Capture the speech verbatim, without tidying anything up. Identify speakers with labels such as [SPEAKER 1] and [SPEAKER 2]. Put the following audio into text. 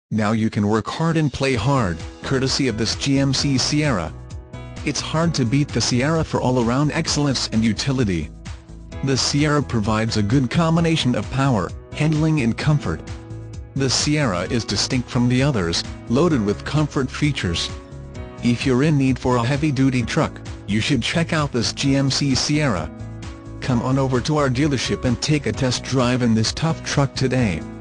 [SPEAKER 1] Now you can work hard and play hard, courtesy of this G M C Sierra. It's hard to beat the Sierra for all-around excellence and utility. The Sierra provides a good combination of power, handling and comfort. The Sierra is distinct from the others, loaded with comfort features. If you're in need for a heavy-duty truck, you should check out this G M C Sierra. Come on over to our dealership and take a test drive in this tough truck today.